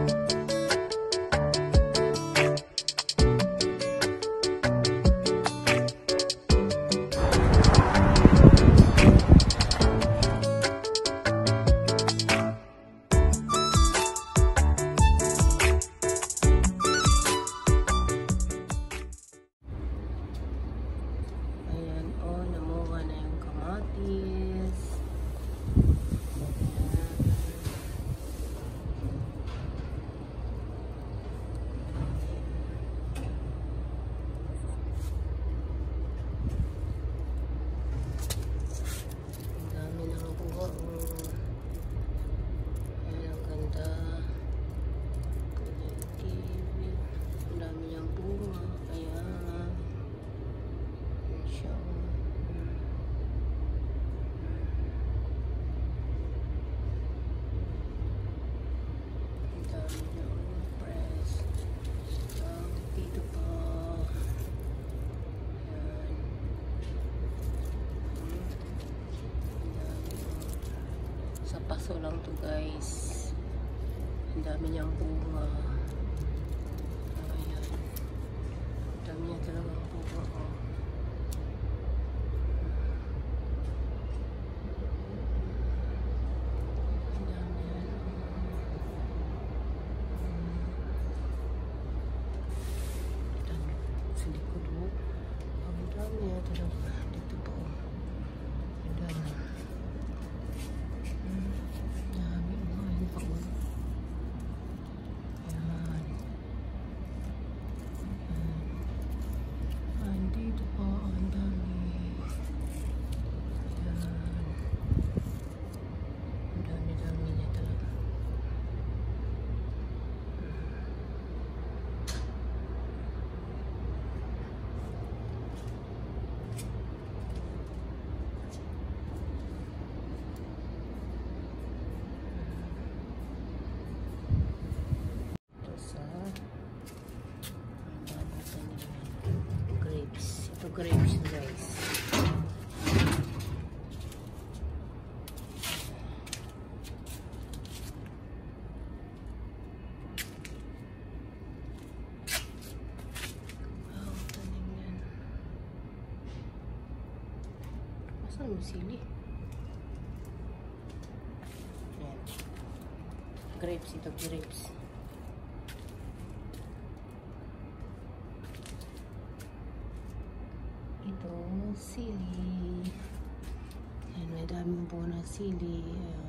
Paso lang to guys. Ang dami niyang bunga. Ayan. Ang dami niya talagang bunga. Oh. Ang dami yan. Dami. Sa likod mo. Ang dami yan talaga. Dito po. Ang dami. Grapes guys. Wow, tanim yan. Asan yung sili? Yan. Grapes ito, grapes. Ito, sili. Ayan, may daming po na sili.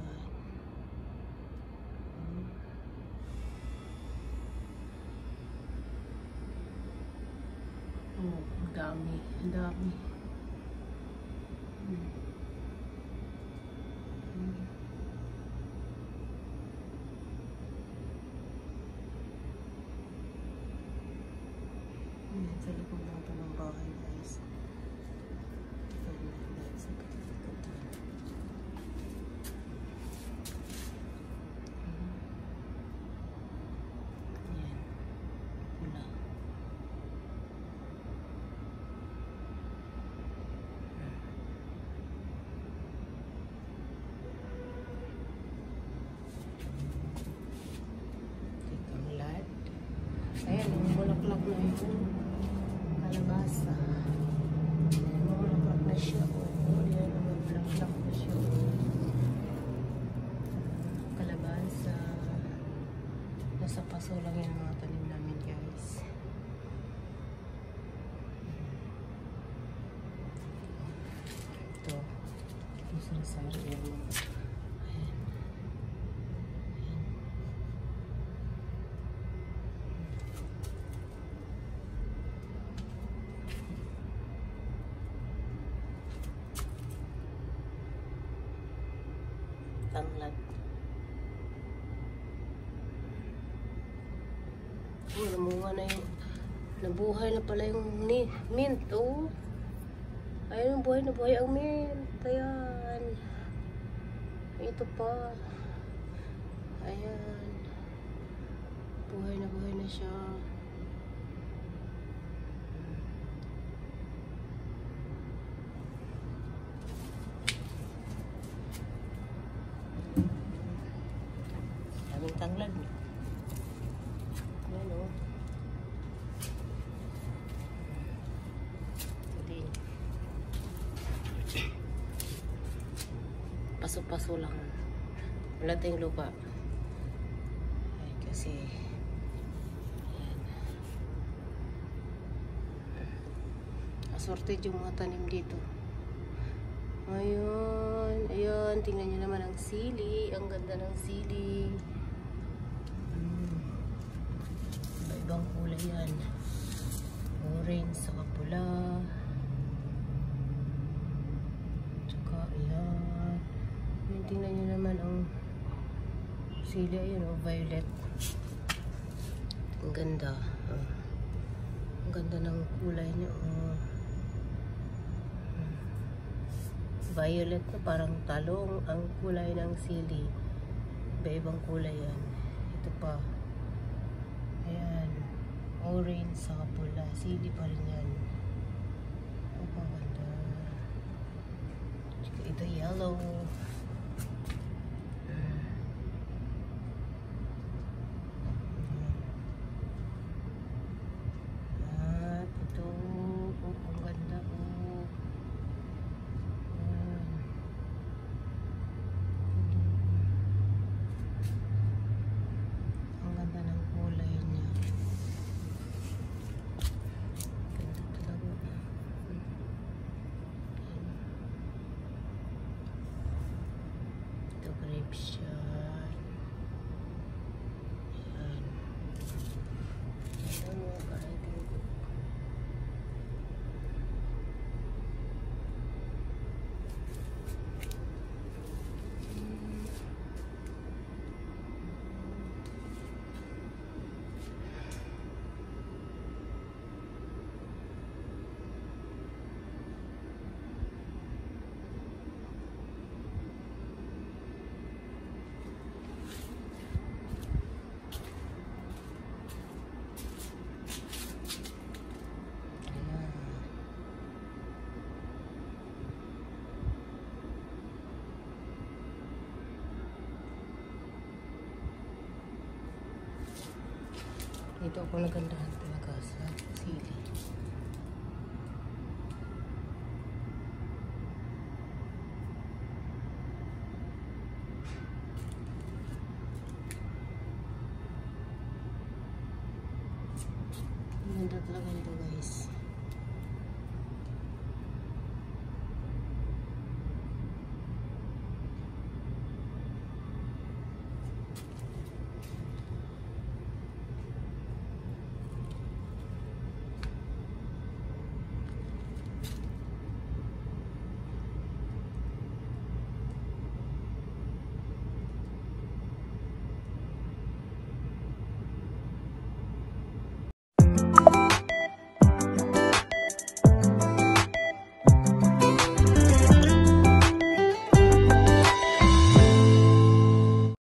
Oh, ang dami. Ang dami. Sa likod natin ng bahay guys. Ayan, bulaklak na yun. Kalabasa. Bulaklak na siya. Ayan, bulaklak na siya. Kalabasa. Nasa paso lang yan mga tanim namin guys. Ito. Ito sari-sari yan. Tanglad. Oh, namunga na yung nabuhay na pala yung mint. Oh. Ayun, buhay na buhay ang mint. Ayan. Ito pa. Ayan. Buhay na siya. Tanglad. kaso lang wala tayong lupa. Ay, kasi ayan, assorted yung mga tanim dito. Ayun, ayun, tingnan nyo naman ang sili. Ang ganda ng sili. Iba-ibang kulay yan. Orange, saka pula. Tsaka, ayan. Ayun, tingnan nyo naman ang sili. Ayun, oh, violet. Ang ganda. Ang ganda ng kulay niya. Violet na parang talong ang kulay ng sili. Iba-ibang kulay yan. Ito pa. Ayan. Orange sa pula. Sili pa rin yan. Ang ganda. Ito yellow. At ito. Ang ganda. Grapes yan. Ayan. Ayan mo, karating ko. Dito ako nagandahan talaga sa sili. Ganda talaga nito, guys.